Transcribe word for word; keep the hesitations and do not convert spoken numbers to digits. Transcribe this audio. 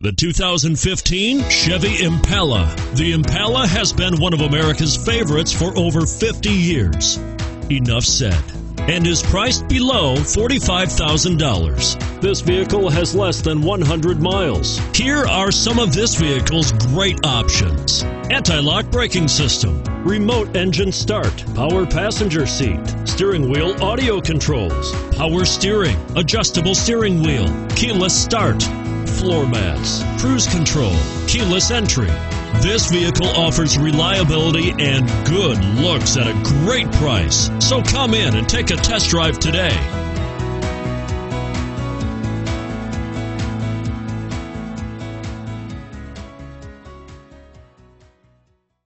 The two thousand fifteen Chevy Impala. The Impala has been one of America's favorites for over fifty years. Enough said. And is priced below forty-five thousand dollars. This vehicle has less than one hundred miles. Here are some of this vehicle's great options: anti-lock braking system, remote engine start, power passenger seat, steering wheel audio controls, power steering, adjustable steering wheel, keyless start, floor mats, cruise control, keyless entry. This vehicle offers reliability and good looks at a great price. So come in and take a test drive today.